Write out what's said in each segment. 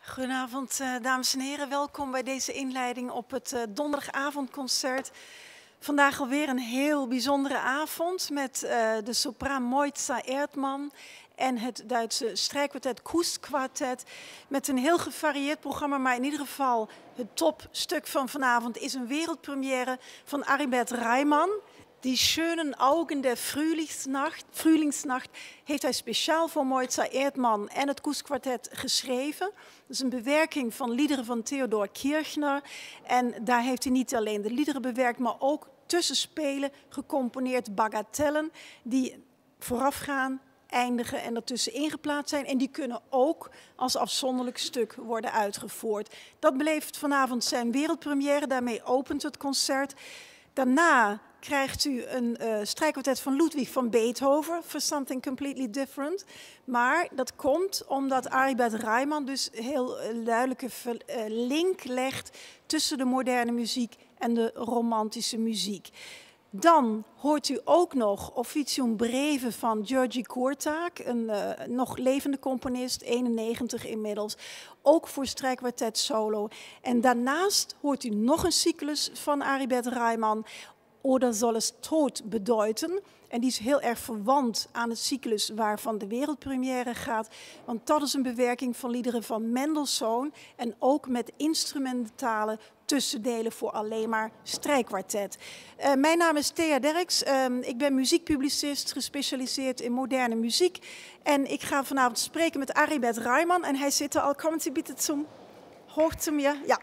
Goedenavond, dames en heren. Welkom bij deze inleiding op het donderdagavondconcert. Vandaag alweer een heel bijzondere avond met de sopraan Moitza Erdmann en het Duitse strijkkwartet Kusquartett. Met een heel gevarieerd programma, maar in ieder geval het topstuk van vanavond is een wereldpremière van Aribert Reimann. Die schönen Augen der Frühlingsnacht heeft hij speciaal voor Moitza Erdmann en het Kusquartett geschreven. Dat is een bewerking van liederen van Theodor Kirchner. En daar heeft hij niet alleen de liederen bewerkt, maar ook tussenspelen gecomponeerd, bagatellen, die voorafgaan, eindigen en ertussen ingeplaatst zijn. En die kunnen ook als afzonderlijk stuk worden uitgevoerd. Dat beleeft vanavond zijn wereldpremière, daarmee opent het concert. Daarna krijgt u een strijkkwartet van Ludwig van Beethoven, For Something Completely Different. Maar dat komt omdat Aribert Reimann dus heel duidelijke link legt tussen de moderne muziek en de romantische muziek. Dan hoort u ook nog Officium Breve van György Kurták, een nog levende componist, 91 inmiddels. Ook voor strijkkwartet solo. En daarnaast hoort u nog een cyclus van Aribert Reimann, Oder soll es Tod bedeuten? En die is heel erg verwant aan het cyclus waarvan de wereldpremière gaat. Want dat is een bewerking van liederen van Mendelssohn. En ook met instrumentale tussendelen voor alleen maar strijkkwartet. Mijn naam is Thea Derks. Ik ben muziekpublicist, gespecialiseerd in moderne muziek. En ik ga vanavond spreken met Aribert Reimann. En hij zit er al. Kommen Sie bitte hoch zu mir. Ja.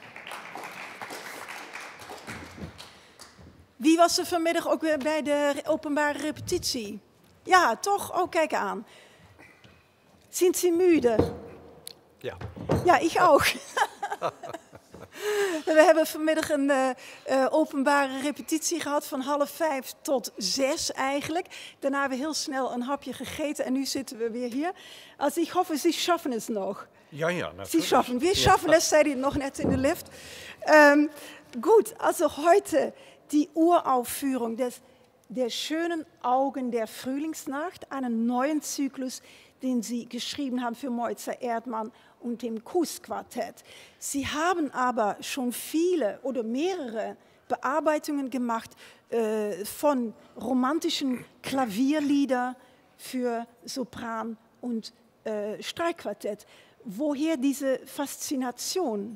Wie was er vanmiddag ook weer bij de openbare repetitie? Ja, toch? Oh, kijk aan. Sind Sie müde? Ja. Ja, ik ook. We hebben vanmiddag een openbare repetitie gehad van 4:30 tot 6 eigenlijk. Daarna hebben we heel snel een hapje gegeten en nu zitten we weer hier. Also ich hoffe, Sie schaffen es noch. Ja, natürlich. Sie schaffen, wir schaffen es, zei hij nog net in de lift. Gut, also heute die Uraufführung der schönen Augen der Frühlingsnacht, einen neuen Zyklus, den Sie geschrieben haben für Moitza Erdmann und dem Kusquartett. Sie haben aber schon viele oder mehrere Bearbeitungen gemacht von romantischen Klavierlieder für Sopran und Streichquartett. Woher diese Faszination?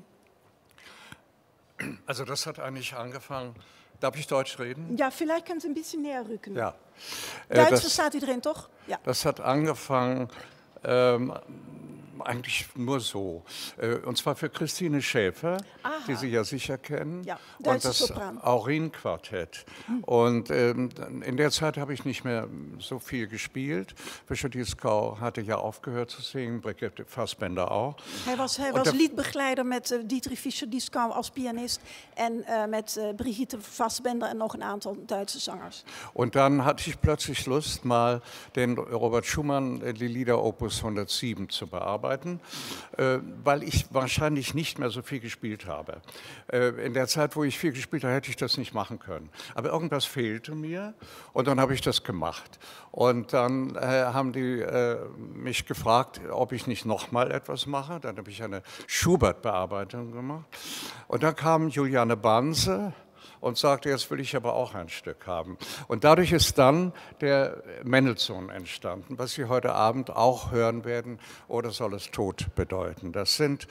Also das hat eigentlich angefangen. Darf ich Deutsch reden? Ja, vielleicht können Sie ein bisschen näher rücken. Ja. Duits verstaat iedereen, toch? Ja. Das hat angefangen eigentlich nur so. Und zwar für Christine Schäfer, die Sie ja sicher kennen. Ja, und das Sopran. Aurin-Quartett. Und in der Zeit habe ich nicht mehr so viel gespielt. Fischer Dieskau hatte ja aufgehört zu singen, Brigitte Fassbender auch. Hij was liedbegeleider met Dietrich Fischer-Dieskau als pianist en met Brigitte Fassbender en nog een aantal Duitse zangers. Und dann hatte ich plötzlich Lust, mal den Robert Schumann, die Lieder Opus 107 zu bearbeiten, weil ich wahrscheinlich nicht mehr so viel gespielt habe. In der Zeit, wo ich viel gespielt habe, hätte ich das nicht machen können. Aber irgendwas fehlte mir und dann habe ich das gemacht. Und dann haben die mich gefragt, ob ich nicht nochmal etwas mache. Dann habe ich eine Schubert-Bearbeitung gemacht. Und dann kam Juliane Banse und sagte, jetzt will ich aber auch ein Stück haben. Und dadurch ist dann der Mendelssohn entstanden, was Sie heute Abend auch hören werden, Oder soll es Tod bedeuten. Das sind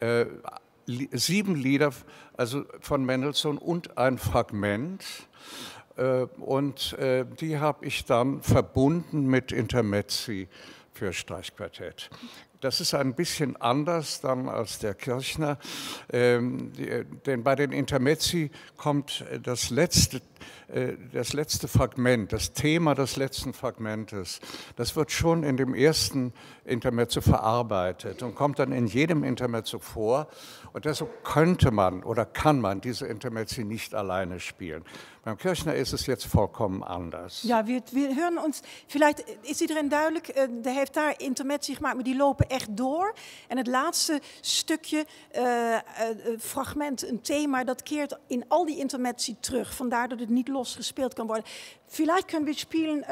7 Lieder, also von Mendelssohn und ein Fragment. Und die habe ich dann verbunden mit Intermezzi für Streichquartett. Das ist ein bisschen anders dann als der Kirchner, denn bei den Intermezzi kommt das letzte Fragment, das Thema des letzten Fragmentes, das wird schon in dem ersten Intermezzo verarbeitet und kommt dann in jedem Intermezzo vor. Und deshalb könnte man oder kann man diese Intermezzi nicht alleine spielen. Beim Kirchner ist es jetzt vollkommen anders. Ja, wir hören uns, vielleicht is iedereen duidelijk, hij heeft daar intermezzi gemaakt, maar die lopen echt door. En het laatste stukje, fragment, een thema, dat keert in al die intermezzi terug. Vandaar dat het niet los gespeeld kan worden. Vielleicht können wir spielen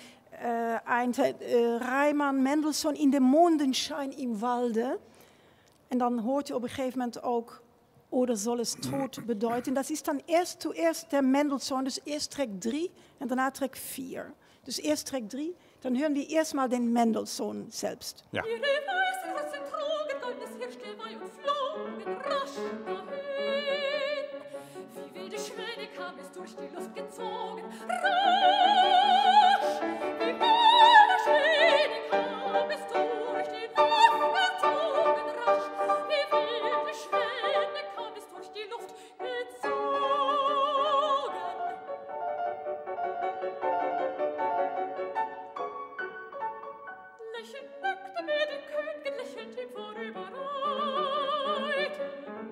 Reimann, Mendelssohn in dem Mondenschein im Walde. En dan hoort je op een gegeven moment ook, oder soll es Tod bedeuten. Dat is dan zuerst der Mendelssohn, dus eerst Track 3 en daarna Track 4. Dus eerst Track 3, dann hören wir erstmal den Mendelssohn selbst. Ja. Durch die Luft gezogen, rasch, wie wilde Schwäne kam es durch die Luft gezogen, rasch, wie wilde Schwäne kam es durch die Luft gezogen. Lächelnd neckte mir die Königin, lächelnd ihm vorüberreiten.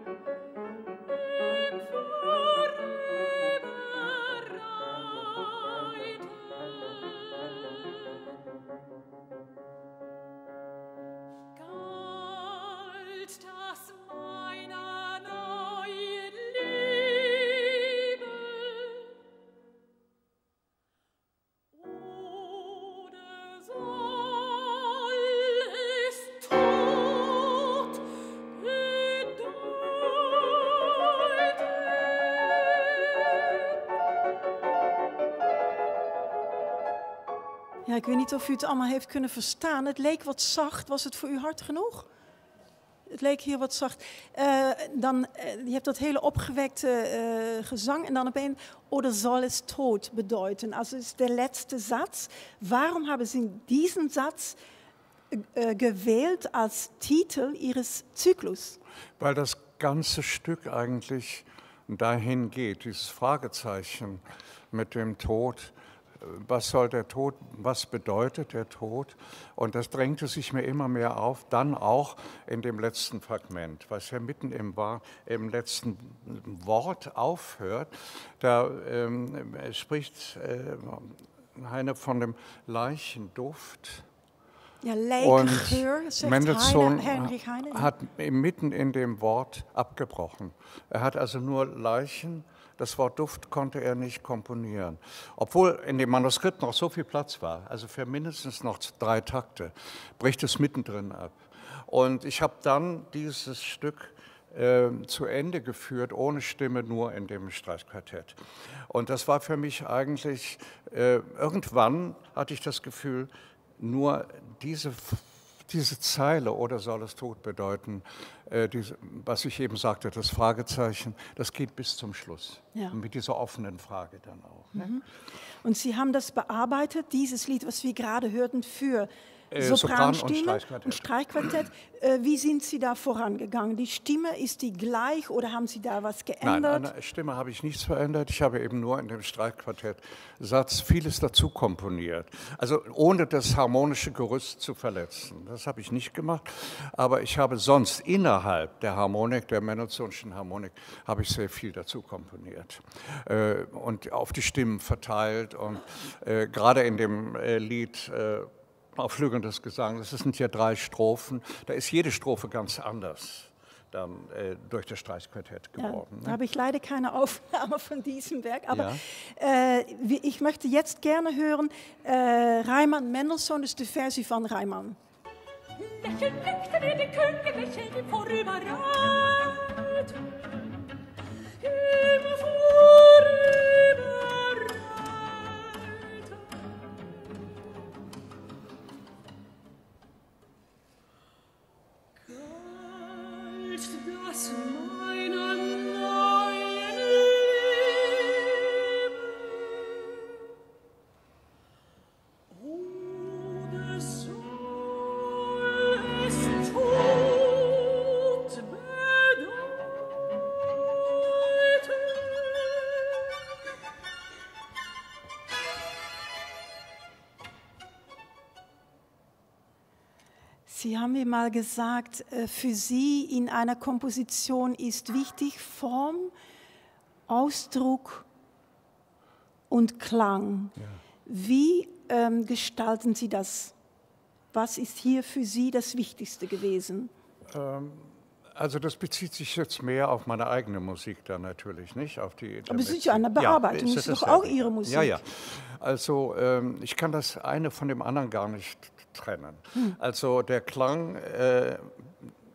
Ja, ik weet niet of u het allemaal heeft kunnen verstaan. Het leek wat zacht. Was het voor u hard genoeg? Het leek hier wat zacht. Je hebt dat hele opgewekte gezang en dan opeens, oder soll es Tod bedeuten? Also ist der letzte Satz. Warum haben Sie diesen Satz gewählt als Titel Ihres Zyklus? Weil das ganze Stück eigentlich dahin geht, dieses Fragezeichen mit dem Tod. Was soll der Tod, was bedeutet der Tod? Und das drängte sich mir immer mehr auf, dann auch in dem letzten Fragment, was ja mitten im letzten Wort aufhört. Da spricht Heine von dem Leichenduft. Ja, Lijkgeur, zegt Mendelssohn Heinrich Heine. hat mitten in dem Wort abgebrochen. Er hat also nur Leichen. Das Wort Duft konnte er nicht komponieren, obwohl in dem Manuskript noch so viel Platz war. Also für mindestens noch 3 Takte bricht es mittendrin ab. Und ich habe dann dieses Stück zu Ende geführt, ohne Stimme, nur in dem Streichquartett. Und das war für mich eigentlich, irgendwann hatte ich das Gefühl, nur diese Zeile, oder soll es Tod bedeuten, was ich eben sagte, das Fragezeichen, das geht bis zum Schluss. Ja. Mit dieser offenen Frage dann auch. Ne? Und Sie haben das bearbeitet, dieses Lied, was wir gerade hörten, für Sopran Sopranstimme und Streichquartett. Wie sind Sie da vorangegangen? Die Stimme, ist die gleich oder haben Sie da was geändert? Nein, an der Stimme habe ich nichts verändert. Ich habe eben nur in dem Streichquartettsatz vieles dazu komponiert. Also ohne das harmonische Gerüst zu verletzen. Das habe ich nicht gemacht. Aber ich habe sonst innerhalb der Harmonik, der Mendelssohnschen Harmonik, habe ich sehr viel dazu komponiert. Und auf die Stimmen verteilt. Und gerade in dem Lied auf Flügeln des Gesangs, das sind ja 3 Strophen, da ist jede Strophe ganz anders dann durch das Streichquartett geworden. Ja, da habe ich leider keine Aufnahme von diesem Werk, aber ja. Ich möchte jetzt gerne hören, Reimann Mendelssohn, das ist die Versie von Reimann. Lächeln blickte mir die Königin, lächeln ihm vorüberreit. Ihm vorüberreit. Das meiner neuen Liebe, oder soll es Tod bedeuten? Sie haben mir mal gesagt, für Sie in einer Komposition ist wichtig Form, Ausdruck und Klang. Ja. Wie gestalten Sie das? Was ist hier für Sie das Wichtigste gewesen? Also das bezieht sich jetzt mehr auf meine eigene Musik dann natürlich, nicht? Auf die Aber es ist ja eine Bearbeitung, ja, ist doch auch Ihre Musik. Ja, ja. Also ich kann das eine von dem anderen gar nicht trennen. Also der Klang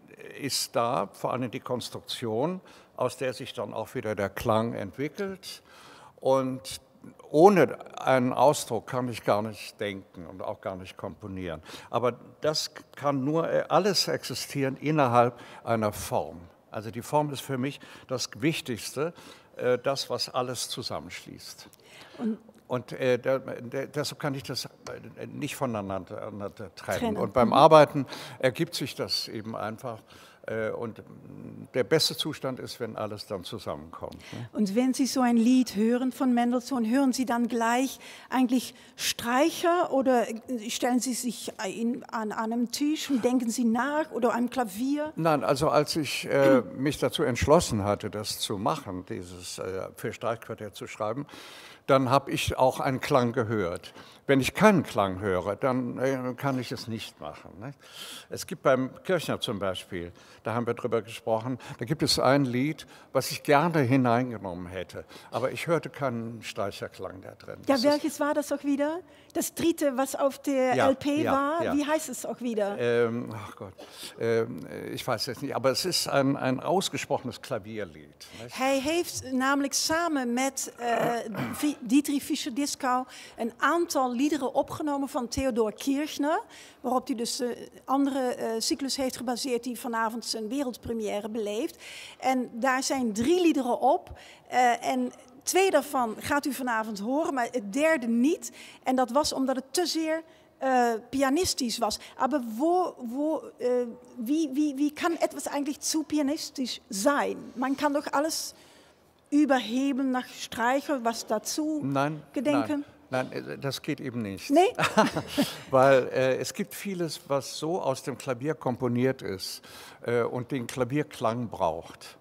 ist da, vor allem die Konstruktion, aus der sich dann auch wieder der Klang entwickelt. Und ohne einen Ausdruck kann ich gar nicht denken und auch gar nicht komponieren. Aber das kann nur alles existieren innerhalb einer Form. Also die Form ist für mich das Wichtigste, das, was alles zusammenschließt. Und deshalb kann ich das nicht voneinander trennen. Und beim Arbeiten ergibt sich das eben einfach. Und der beste Zustand ist, wenn alles dann zusammenkommt. Ne? Und wenn Sie so ein Lied hören von Mendelssohn, hören Sie dann gleich eigentlich Streicher oder stellen Sie sich an einem Tisch und denken Sie nach oder am Klavier? Nein, also als ich mich dazu entschlossen hatte, das zu machen, dieses für Streichquartett zu schreiben, dann habe ich auch einen Klang gehört. Wenn ich keinen Klang höre, dann kann ich es nicht machen. Nicht? Es gibt beim Kirchner zum Beispiel, da haben wir drüber gesprochen, da gibt es ein Lied, was ich gerne hineingenommen hätte, aber ich hörte keinen Streicherklang da drin. Ja, welches war das auch wieder? Das dritte, was auf der LP war? Ja. Wie heißt es auch wieder? Ach Gott, ich weiß es nicht, aber es ist ein ausgesprochenes Klavierlied. Nicht? Hij heeft namelijk samen met Dietrich Fischer-Dieskau een aantal liederen opgenomen van Theodor Kirchner, waarop hij dus de andere cyclus heeft gebaseerd die vanavond zijn wereldpremière beleeft. En daar zijn 3 liederen op en 2 daarvan gaat u vanavond horen, maar het derde niet. En dat was omdat het te zeer pianistisch was. Aber wie kann etwas eigentlich zu pianistisch sein? Man kann doch alles überheben nach Streicher, was dazu gedenken? Nein, das geht eben nicht. Nee? Weil es gibt vieles, was so aus dem Klavier komponiert ist und den Klavierklang braucht.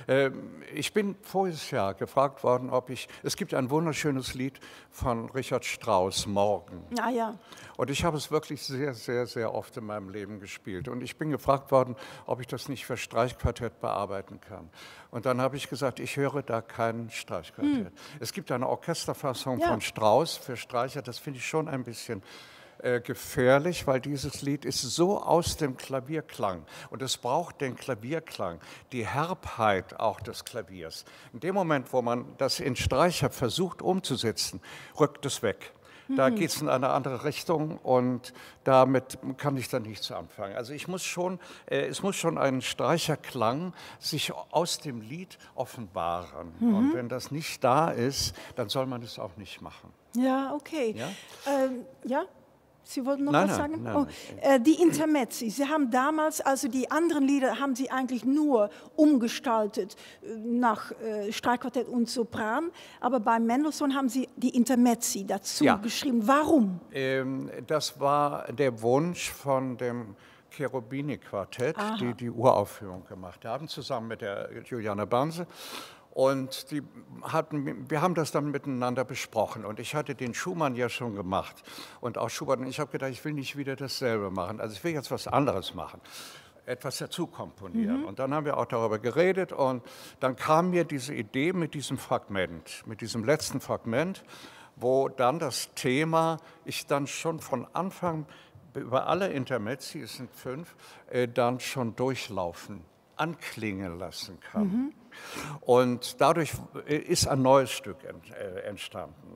Ich bin voriges Jahr gefragt worden, es gibt ein wunderschönes Lied von Richard Strauss, Morgen. Ah, ja. Und ich habe es wirklich sehr, sehr, sehr oft in meinem Leben gespielt. Und ich bin gefragt worden, ob ich das nicht für Streichquartett bearbeiten kann. Und dann habe ich gesagt, ich höre da kein Streichquartett. Es gibt eine Orchesterfassung von Strauss für Streicher, das finde ich schon ein bisschen gefährlich, weil dieses Lied ist so aus dem Klavierklang und es braucht den Klavierklang, die Herbheit auch des Klaviers. In dem Moment, wo man das in Streicher versucht umzusetzen, rückt es weg. Da geht es in eine andere Richtung und damit kann ich dann nichts anfangen. Also es muss schon ein Streicherklang sich aus dem Lied offenbaren. Und wenn das nicht da ist, dann soll man es auch nicht machen. Ja, okay. Ja? Ja? Sie wollten noch was sagen? Nein. Die Intermezzi, Sie haben damals, also die anderen Lieder haben Sie eigentlich nur umgestaltet nach Streichquartett und Sopran, aber bei Mendelssohn haben Sie die Intermezzi dazu geschrieben. Warum? Das war der Wunsch von dem Cherubini-Quartett, die die Uraufführung gemacht haben, zusammen mit der Juliane Banse. Und wir haben das dann miteinander besprochen. Und ich hatte den Schumann ja schon gemacht. Und auch Schubert. Und ich habe gedacht, ich will nicht wieder dasselbe machen. Also ich will jetzt was anderes machen. Etwas dazu komponieren. Und dann haben wir auch darüber geredet. Und dann kam mir diese Idee mit diesem Fragment, mit diesem letzten Fragment, wo dann das Thema, ich dann schon von Anfang über alle Intermezzi, es sind 5, dann schon durchlaufen, anklingen lassen kann. Und dadurch ist ein neues Stück entstanden.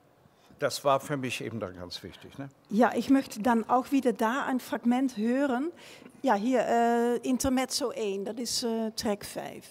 Das war für mich eben dann ganz wichtig. Ne? Ja, ich möchte dann auch wieder da ein Fragment hören. Ja, hier Intermezzo 1, das ist Track 5.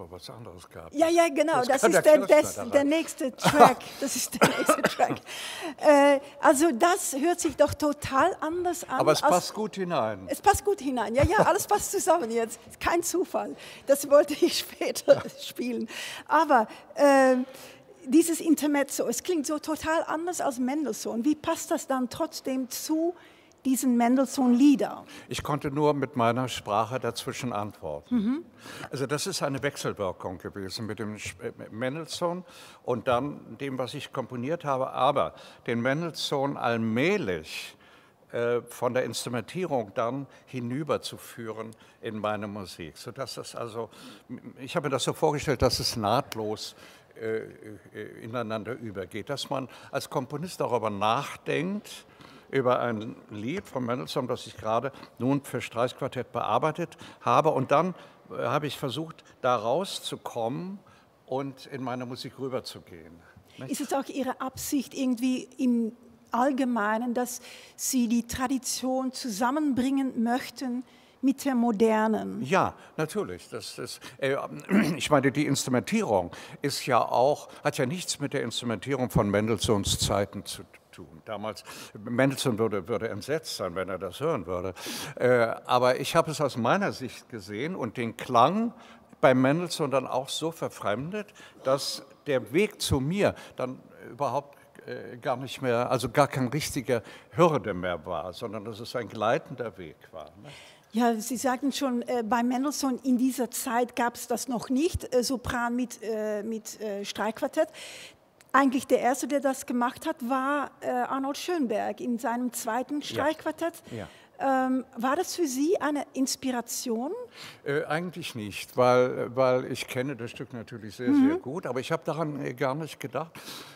noch was anderes gehabt. Ja, ja, genau, das ist der nächste Track. Das ist der nächste Track. Also das hört sich doch total anders an. Aber es passt gut hinein. Es passt gut hinein, ja, alles passt zusammen jetzt. Kein Zufall. Das wollte ich später spielen. Aber dieses Intermezzo, es klingt so total anders als Mendelssohn. Wie passt das dann trotzdem zu diesen Mendelssohn-Lieder? Ich konnte nur mit meiner Sprache dazwischen antworten. Also das ist eine Wechselwirkung gewesen mit dem Mendelssohn und dann dem, was ich komponiert habe. Aber den Mendelssohn allmählich von der Instrumentierung dann hinüberzuführen in meine Musik. Sodass das also, ich habe mir das so vorgestellt, dass es nahtlos ineinander übergeht, dass man als Komponist darüber nachdenkt, über ein Lied von Mendelssohn, das ich gerade nun für Streichquartett bearbeitet habe. Und dann habe ich versucht, da rauszukommen und in meine Musik rüberzugehen. Ist es auch Ihre Absicht irgendwie im Allgemeinen, dass Sie die Tradition zusammenbringen möchten mit der modernen? Ja, natürlich. Ich meine, die Instrumentierung ist ja auch, hat ja nichts mit der Instrumentierung von Mendelssohns Zeiten zu tun. Damals, Mendelssohn würde entsetzt sein, wenn er das hören würde. Aber ich habe es aus meiner Sicht gesehen und den Klang bei Mendelssohn dann auch so verfremdet, dass der Weg zu mir dann überhaupt gar nicht mehr, also gar kein richtiger Hürde mehr war, sondern dass es ein gleitender Weg war. Ne? Ja, Sie sagten schon, bei Mendelssohn in dieser Zeit gab es das noch nicht, Sopran mit Streichquartett. Eigentlich der Erste, der das gemacht hat, war Arnold Schönberg in seinem zweiten Streichquartett. Ja. War das für Sie eine Inspiration? Eigentlich nicht, weil ich kenne das Stück natürlich sehr, sehr gut, aber ich habe daran gar nicht gedacht.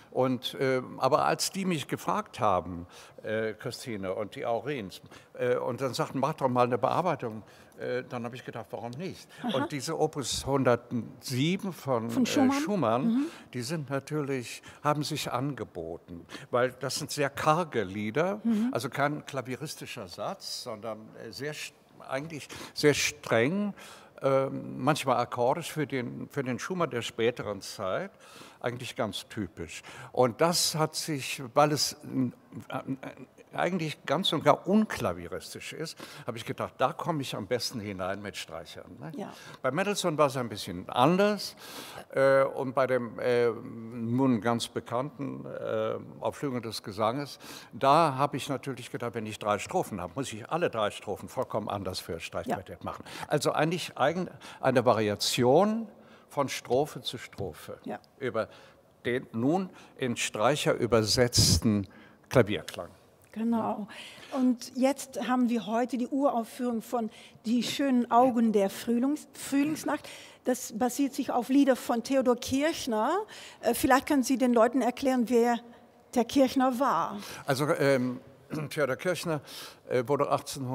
Aber als die mich gefragt haben, Christine und die Aurens, und dann sagten, mach doch mal eine Bearbeitung, dann habe ich gedacht, warum nicht? Aha. Und diese Opus 107 von Schumann, die sind natürlich, haben sich angeboten, weil das sind sehr karge Lieder, also kein klavieristischer Satz, sondern eigentlich sehr streng, manchmal akkordisch für den Schumann der späteren Zeit, eigentlich ganz typisch. Und das hat sich, weil es eigentlich ganz und gar unklaviristisch ist, habe ich gedacht, da komme ich am besten hinein mit Streichern. Ne? Ja. Bei Mendelssohn war es ein bisschen anders und bei dem nun ganz bekannten Aufführung des Gesanges, da habe ich natürlich gedacht, wenn ich 3 Strophen habe, muss ich alle 3 Strophen vollkommen anders für Streichquartett machen. Also eigentlich eine Variation von Strophe zu Strophe über den nun in Streicher übersetzten Klavierklang. Genau. Und jetzt haben wir heute die Uraufführung von Die schönen Augen der Frühlingsnacht. Das basiert sich auf Lieder von Theodor Kirchner. Vielleicht können Sie den Leuten erklären, wer der Kirchner war. Also Theodor Kirchner wurde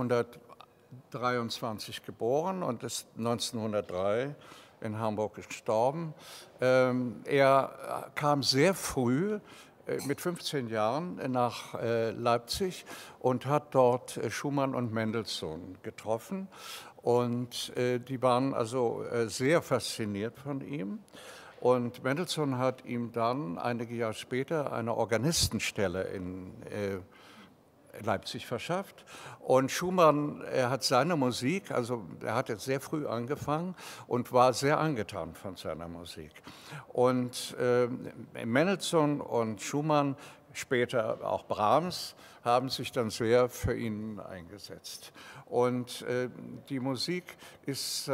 1823 geboren und ist 1903 in Hamburg gestorben. Er kam sehr früh, mit 15 Jahren, nach Leipzig und hat dort Schumann und Mendelssohn getroffen. Und die waren also sehr fasziniert von ihm. Und Mendelssohn hat ihm dann einige Jahre später eine Organistenstelle in Leipzig verschafft. Und Schumann, er hat seine Musik, also er hat jetzt sehr früh angefangen und war sehr angetan von seiner Musik. Und Mendelssohn und Schumann, später auch Brahms, haben sich dann sehr für ihn eingesetzt. Und die Musik ist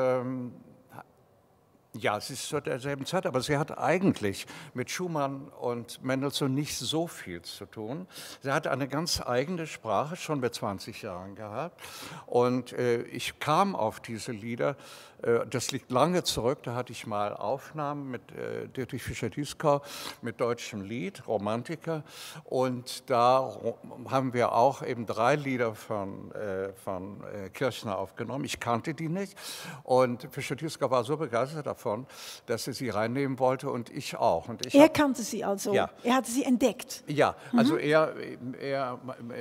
ja, es ist zu derselben Zeit, aber sie hat eigentlich mit Schumann und Mendelssohn nicht so viel zu tun. Sie hat eine ganz eigene Sprache schon mit 20 Jahren gehabt. Und ich kam auf diese Lieder, das liegt lange zurück, da hatte ich mal Aufnahmen mit Dietrich Fischer-Dieskau mit deutschem Lied, Romantiker. Und da haben wir auch eben 3 Lieder von Kirchner aufgenommen. Ich kannte die nicht. Und Fischer-Dieskau war so begeistert davon, dass er sie reinnehmen wollte und ich auch. Und er kannte sie also? Ja. Er hatte sie entdeckt? Ja, also er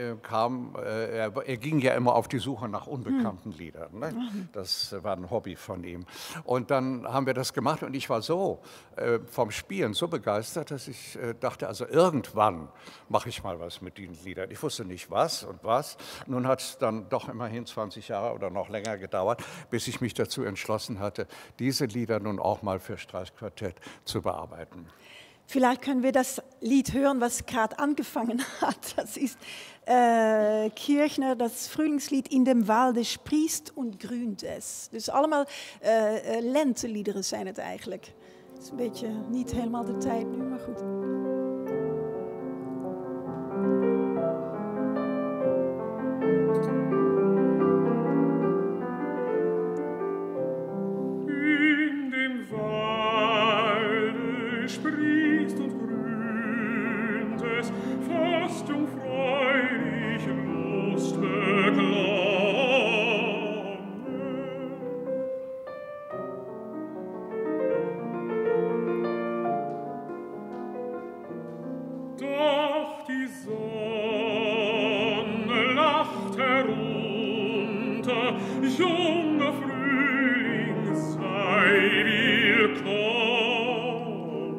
ging ja immer auf die Suche nach unbekannten Liedern. Ne? Das war ein Hobby von von ihm. Und dann haben wir das gemacht und ich war so vom Spielen so begeistert, dass ich dachte, also irgendwann mache ich mal was mit diesen Liedern. Ich wusste nicht was und was. Nun hat es dann doch immerhin 20 Jahre oder noch länger gedauert, bis ich mich dazu entschlossen hatte, diese Lieder nun auch mal für Streichquartett zu bearbeiten. Vielleicht können wir das Lied hören, was gerade angefangen hat. Das ist Kirchner, das Frühlingslied In dem Walde sprießt und grünt es. Dus allemaal lenteliederen zijn het eigenlijk. Het is een beetje niet helemaal de tijd nu, maar goed. In dem Walde sprießt und grünt es, fast jungfräulich Lustbeklamme. Doch die Sonne lacht herunter, junger Frühling sei willkommen.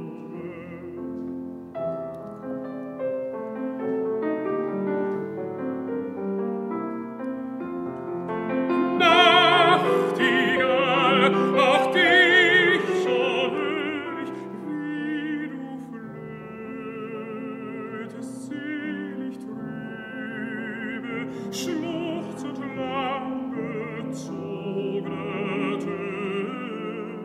Nachtigall, auch dich schon hör ich, wie du flötest selig trübe, schluchzend langgezogene Töne.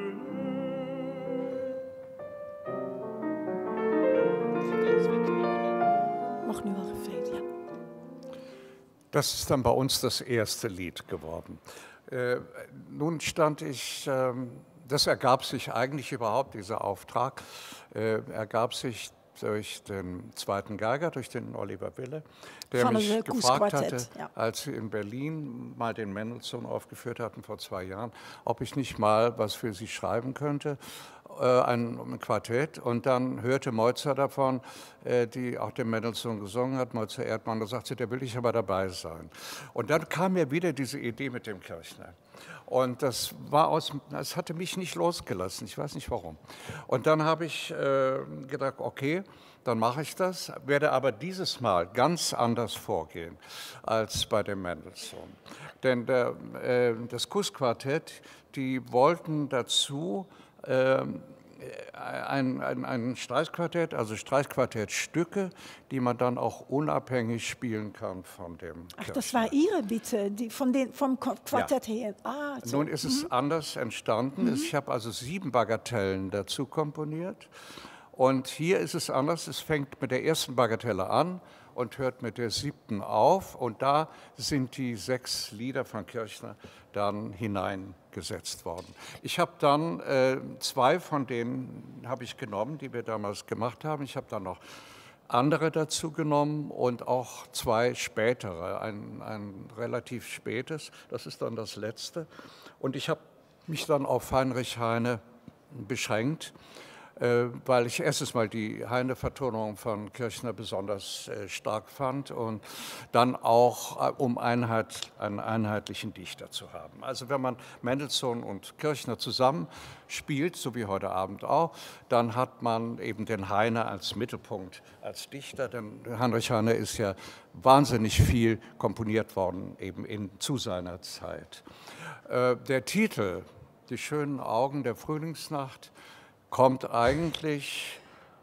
Mag nu wel gefeed, ja. Das ist dann bei uns das erste Lied geworden. Nun stand ich, das ergab sich eigentlich überhaupt, dieser Auftrag, ergab sich durch den zweiten Geiger, durch den Oliver Wille, der Van mich het gefragt Koesquartett, hatte, ja. als sie in Berlin mal den Mendelssohn aufgeführt hatten vor 2 Jahren, ob ich nicht mal was für sie schreiben könnte, ein Quartett. Und dann hörte Mozart davon, die auch den Mendelssohn gesungen hat, Mozart Erdmann, da sagte sie, der will ich aber dabei sein. Und dann kam mir wieder diese Idee mit dem Kirchner. Und das hatte mich nicht losgelassen, ich weiß nicht warum. Und dann habe ich gedacht, okay, dann mache ich das, werde aber dieses Mal ganz anders vorgehen als bei dem Mendelssohn. Denn das Kuss-Quartett, die wollten dazu ein Streichquartett, also Streichquartettstücke, die man dann auch unabhängig spielen kann von dem Ach, Kirchner. das war Ihre Bitte, die vom Quartett her. Ah, so. Nun ist es anders entstanden. Ich habe also 7 Bagatellen dazu komponiert. Und hier ist es anders. Es fängt mit der ersten Bagatelle an und hört mit der 7. auf. Und da sind die 6 Lieder von Kirchner dann hineingesetzt worden. Ich habe dann 2 von denen habe ich genommen, die wir damals gemacht haben. Ich habe dann noch andere dazu genommen und auch 2 spätere, ein relativ spätes, das ist dann das letzte. Und ich habe mich dann auf Heinrich Heine beschränkt, weil ich erstens mal die Heine-Vertonung von Kirchner besonders stark fand und dann auch, um einen einheitlichen Dichter zu haben. Also wenn man Mendelssohn und Kirchner zusammen spielt, so wie heute Abend auch, dann hat man eben den Heine als Mittelpunkt, als Dichter, denn Heinrich Heine ist ja wahnsinnig viel komponiert worden, eben zu seiner Zeit. Der Titel, Die schönen Augen der Frühlingsnacht, kommt eigentlich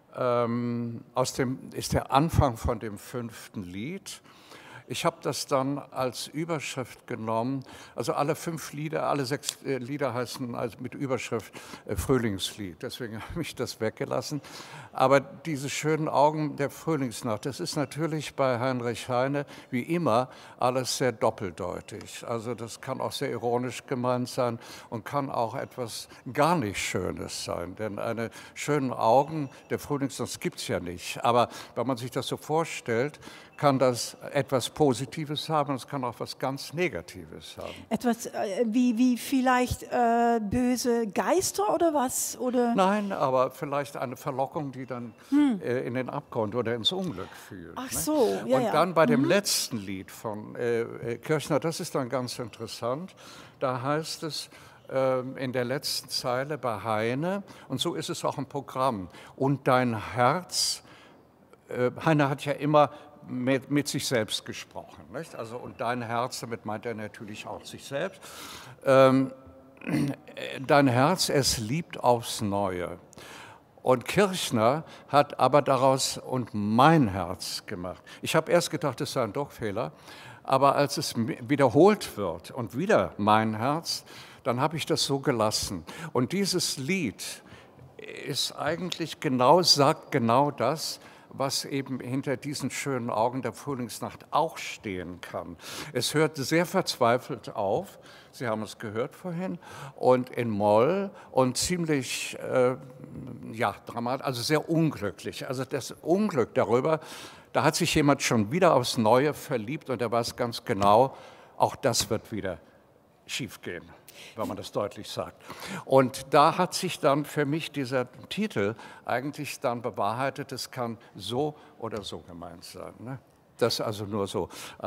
ist der Anfang von dem 5. Lied. Ich habe das dann als Überschrift genommen, also alle 5 Lieder, alle 6 Lieder heißen also mit Überschrift Frühlingslied, deswegen habe ich das weggelassen. Aber diese schönen Augen der Frühlingsnacht, das ist natürlich bei Heinrich Heine wie immer alles sehr doppeldeutig. Also das kann auch sehr ironisch gemeint sein und kann auch etwas gar nicht Schönes sein, denn eine schönen Augen der Frühlingsnacht gibt es ja nicht. Aber wenn man sich das so vorstellt, kann das etwas Positives haben, es kann auch etwas ganz Negatives haben. Etwas wie vielleicht böse Geister oder was? Oder? Nein, aber vielleicht eine Verlockung, die dann in den Abgrund oder ins Unglück führt. Ach ne? so, ja. Und dann bei dem letzten Lied von Kirchner, das ist dann ganz interessant, da heißt es, in der letzten Zeile bei Heine, und so ist es auch im Programm. Und dein Herz, Heine hat ja immer mit sich selbst gesprochen, nicht? Also, und dein Herz, damit meint er natürlich auch sich selbst. Dein Herz, es liebt aufs Neue. Und Kirchner hat aber daraus und mein Herz gemacht. Ich habe erst gedacht, es sei ein Druckfehler, aber als es wiederholt wird und wieder mein Herz, dann habe ich das so gelassen. Und dieses Lied ist eigentlich sagt genau das, was eben hinter diesen schönen Augen der Frühlingsnacht auch stehen kann. Es hört sehr verzweifelt auf, Sie haben es gehört vorhin, und in Moll und ziemlich, dramatisch, also sehr unglücklich. Also das Unglück darüber, da hat sich jemand schon wieder aufs Neue verliebt und er weiß ganz genau, auch das wird wieder schiefgehen, wenn man das deutlich sagt. Und da hat sich dann für mich dieser Titel eigentlich dann bewahrheitet, es kann so oder so gemeint sein. Ne? Das also nur so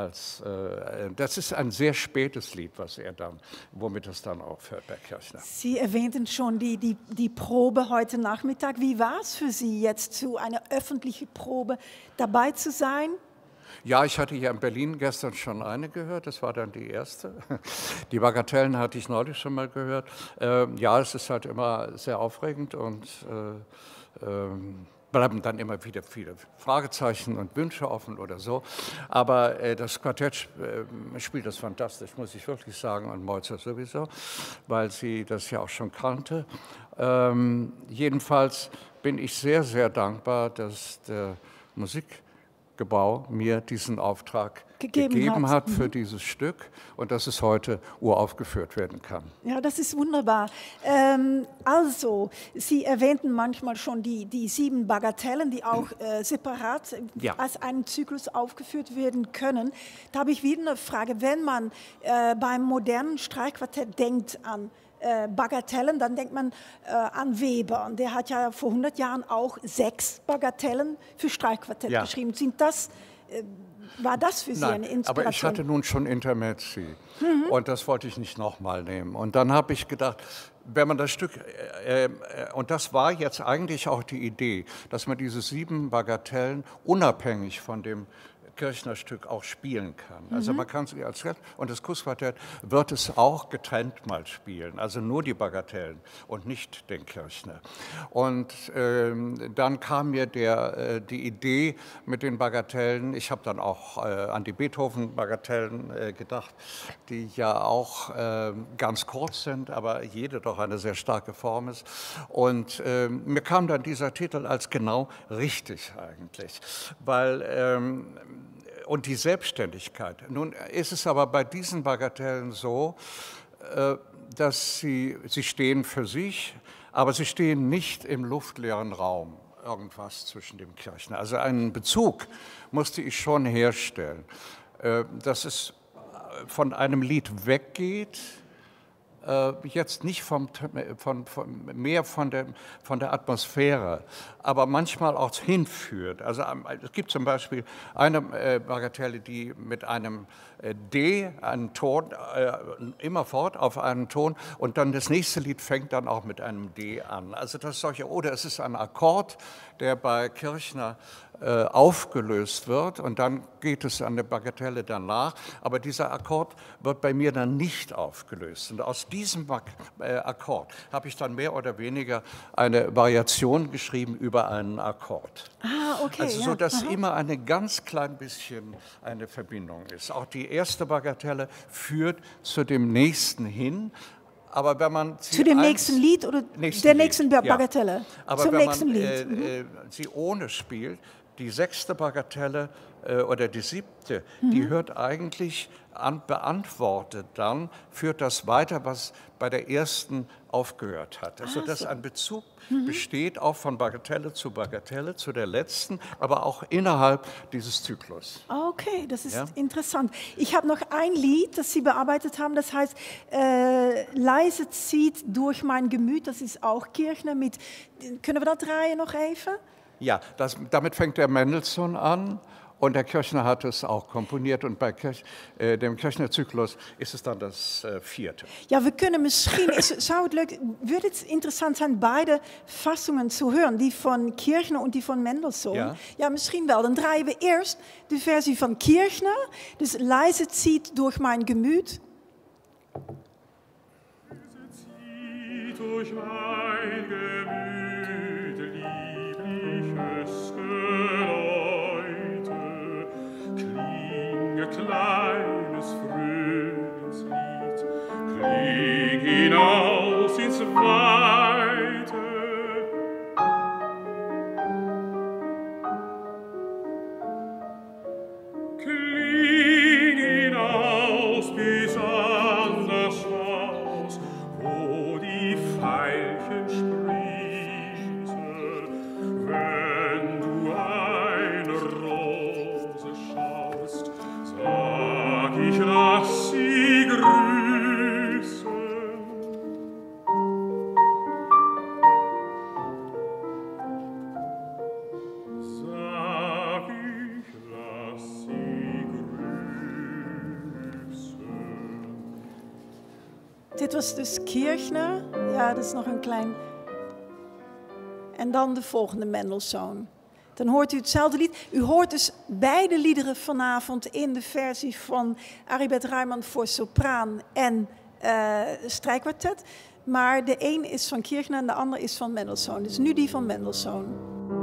das ist ein sehr spätes Lied, womit es dann aufhört bei Kirchner. Sie erwähnten schon die Probe heute Nachmittag. Wie war es für Sie jetzt, zu einer öffentlichen Probe dabei zu sein? Ja, ich hatte ja in Berlin gestern schon eine gehört, das war dann die erste. Die Bagatellen hatte ich neulich schon mal gehört. Ja, es ist halt immer sehr aufregend und bleiben dann immer wieder viele Fragezeichen und Wünsche offen oder so. Aber das Quartett spielt das fantastisch, muss ich wirklich sagen, und Mozart sowieso, weil sie das ja auch schon kannte. Jedenfalls bin ich sehr, sehr dankbar, dass der Musikgebau mir diesen Auftrag gegeben hat für dieses Stück und dass es heute uraufgeführt werden kann. Ja, das ist wunderbar. Also, Sie erwähnten manchmal schon die 7 Bagatellen, die auch separat als einen Zyklus aufgeführt werden können. Da habe ich wieder eine Frage. Wenn man beim modernen Streichquartett denkt an Bagatellen, dann denkt man an Weber. Und der hat ja vor 100 Jahren auch 6 Bagatellen für Streichquartett geschrieben. War das für Sie eine Inspiration? Aber ich hatte nun schon Intermezzi und das wollte ich nicht nochmal nehmen. Und dann habe ich gedacht, wenn man das Stück, und das war jetzt eigentlich auch die Idee, dass man diese 7 Bagatellen unabhängig von dem Kirchner-Stück auch spielen kann. Also man kann sie als und das Kussquartett wird es auch getrennt mal spielen, also nur die Bagatellen und nicht den Kirchner. Und dann kam mir die Idee mit den Bagatellen, ich habe dann auch an die Beethoven-Bagatellen gedacht, die ja auch ganz kurz sind, aber jede doch eine sehr starke Form ist. Und mir kam dann dieser Titel als genau richtig eigentlich, weil und die Selbstständigkeit. Nun ist es aber bei diesen Bagatellen so, dass sie stehen für sich, aber sie stehen nicht im luftleeren Raum, irgendwas zwischen dem Kirchner. Also einen Bezug musste ich schon herstellen, dass es von einem Lied weggeht, jetzt nicht mehr von der Atmosphäre, aber manchmal auch hinführt. Also es gibt zum Beispiel eine Bagatelle, die mit einem D, einen Ton, immerfort auf einen Ton, und dann das nächste Lied fängt dann auch mit einem D an. Also das solche, oder es ist ein Akkord, der bei Kirchner aufgelöst wird und dann geht es an der Bagatelle danach, aber dieser Akkord wird bei mir dann nicht aufgelöst. Und aus diesem Akkord habe ich dann mehr oder weniger eine Variation geschrieben über einen Akkord. Ah, okay. Also so, dass immer eine ganz klein bisschen eine Verbindung ist. Auch die erste Bagatelle führt zu dem nächsten hin. Aber wenn man zu dem nächsten Lied oder der nächsten Bagatelle? Ja. Aber zum wenn nächsten man Lied. Sie ohne spielt, die 6. Bagatelle oder die 7., die hört eigentlich an, beantwortet dann, führt das weiter, was bei der ersten aufgehört hat. Also dass ein Bezug besteht auch von Bagatelle, zu der letzten, aber auch innerhalb dieses Zyklus. Okay, das ist interessant. Ich habe noch ein Lied, das Sie bearbeitet haben, das heißt Leise zieht durch mein Gemüt, das ist auch Kirchner können wir das draaien noch even? Ja, damit fängt der Mendelssohn an Und der Kirchner hat es auch komponiert und bei dem Kirchner-Zyklus ist es dann das 4. Ja, wir können misschien, würde es interessant sein, beide Fassungen zu hören, die von Kirchner und die von Mendelssohn. Ja. Ja, misschien wel. Dann draaien wir erst die Versie von Kirchner, das leise zieht durch mein Gemüt. Zieht durch mein Gemüt liebliches Geläute, klinge kleines Frühlingslied, kling hinaus ins Weite. Kling hinaus bis an das Haus, wo die Veilchen sprießen. Wenn du eine Rose schaust, sag ich, lass sie grüßen. Sag ich, lass sie grüßen. Dit was dus Kirchner. Ja, dat is nog een klein... En dan de volgende Mendelssohn. Dan hoort u hetzelfde lied. U hoort dus beide liederen vanavond in de versie van Aribert Reimann voor sopraan en strijkkwartet. Maar de een is van Kirchner en de ander is van Mendelssohn. Dus nu die van Mendelssohn.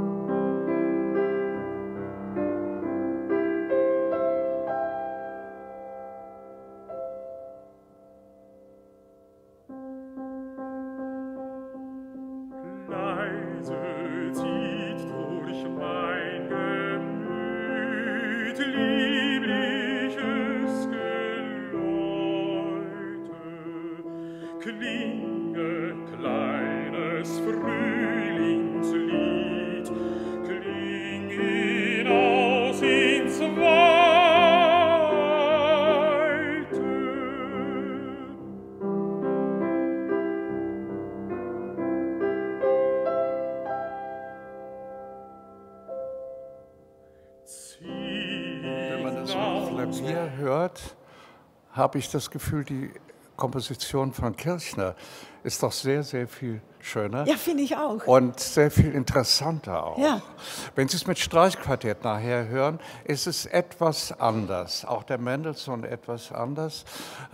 Leise zieht durch mein Gemüt liebliches Geläute, klinge kleines Frühlingslied, kling hinaus ins Weite. Wenn man das auf Klavier hört, habe ich das Gefühl, die Komposition von Kirchner ist doch sehr, sehr viel schöner. Ja, finde ich auch. Und sehr viel interessanter auch. Ja. Wenn Sie es mit Streichquartett nachher hören, ist es etwas anders. Auch der Mendelssohn etwas anders.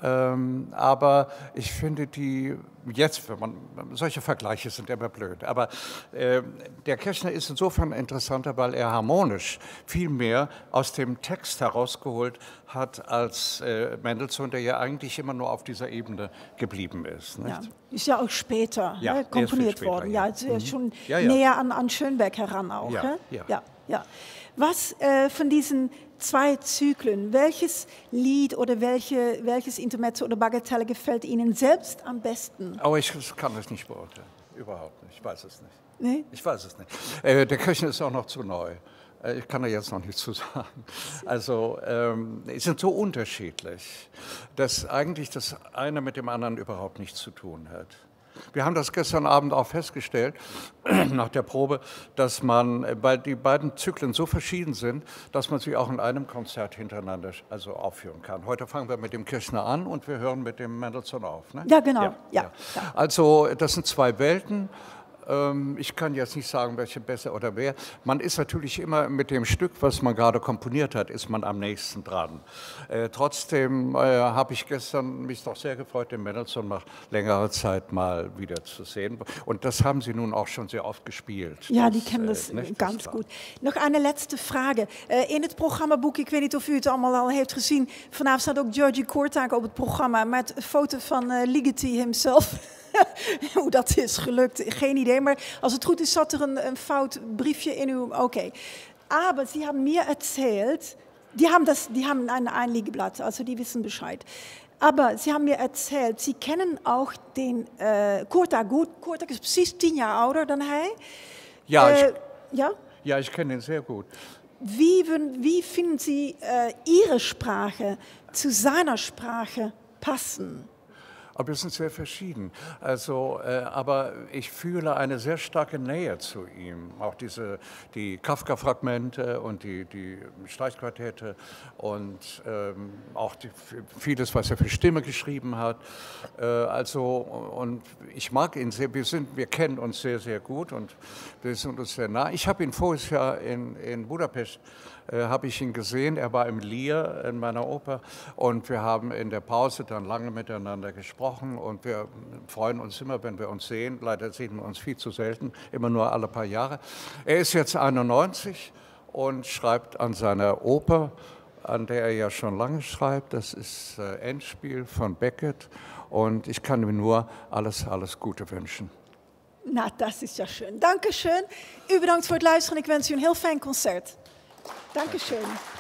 Aber ich finde die, jetzt, wenn man, solche Vergleiche sind immer blöd, aber der Kirchner ist insofern interessanter, weil er harmonisch viel mehr aus dem Text herausgeholt hat als Mendelssohn, der ja eigentlich immer nur auf dieser Ebene geblieben ist. Nicht? Ja. Ist ja auch später Ja, komponiert später, worden. ja. Ja, ist ja schon Ja, ja. näher an Schönberg heran auch. Ja, Hè? ja. Ja, ja. Was von diesen zwei Zyklen, welches Lied oder welches Intermezzo oder Bagatelle gefällt Ihnen selbst am besten? Aber ich kann es nicht beurteilen. Überhaupt nicht. Ich weiß es nicht. Nee? Ich weiß es nicht. Der Kirchner ist auch noch zu neu. Ich kann da jetzt noch nichts zu sagen. Also, sie sind so unterschiedlich, dass eigentlich das eine mit dem anderen überhaupt nichts zu tun hat. Wir haben das gestern Abend auch festgestellt, nach der Probe, dass man, weil die beiden Zyklen so verschieden sind, dass man sie auch in einem Konzert hintereinander also aufführen kann. Heute fangen wir mit dem Kirchner an und wir hören mit dem Mendelssohn auf. Ne? Ja, genau. Ja. Also, das sind zwei Welten. Ich kann jetzt nicht sagen, welche besser oder wer. Man ist natürlich immer mit dem Stück, was man gerade komponiert hat, ist man am nächsten dran. Trotzdem habe ich gestern mich doch sehr gefreut, den Mendelssohn nach längerer Zeit mal wieder zu sehen. Und das haben Sie nun auch schon sehr oft gespielt. Ja, die kennen das nicht? ganz goed. Nog een laatste vraag. In het programmaboek, ik weet niet of u het allemaal al heeft gezien, vanavond staat ook Georgi Kortak op het programma met een foto van Ligeti himself. Hoe dat is gelukt, geen idee. Maar als het goed is, zat er een fout briefje in uw... Okay. Aber Sie haben mir erzählt, die haben ein Einliegeblatt, also die wissen Bescheid. Aber Sie haben mir erzählt, Sie kennen auch den Kortak gut. Kortak ist precies 10 jaar ouder dan hij. Ja, ja? Ich kenne ihn sehr gut. Wie finden Sie Ihre Sprache zu seiner Sprache passen? Aber wir sind sehr verschieden. Also, aber ich fühle eine sehr starke Nähe zu ihm. Auch die Kafka-Fragmente und die Streichquartette und auch vieles, was er für Stimme geschrieben hat. Und ich mag ihn sehr. Wir kennen uns sehr, sehr gut und wir sind uns sehr nah. Ich habe ihn voriges Jahr in Budapest habe ich ihn gesehen. Er war im Lear in meiner Oper und wir haben in der Pause dann lange miteinander gesprochen und wir freuen uns immer, wenn wir uns sehen. Leider sehen wir uns viel zu selten, immer nur alle paar Jahre. Er ist jetzt 91 und schreibt an seiner Oper, an der er ja schon lange schreibt. Das ist Endspiel von Beckett und ich kann ihm nur alles Gute wünschen. Nou, dat is ja schön. Dankeschön. U bedankt voor het luisteren. Ik wens u een heel fijn concert. Dankeschön.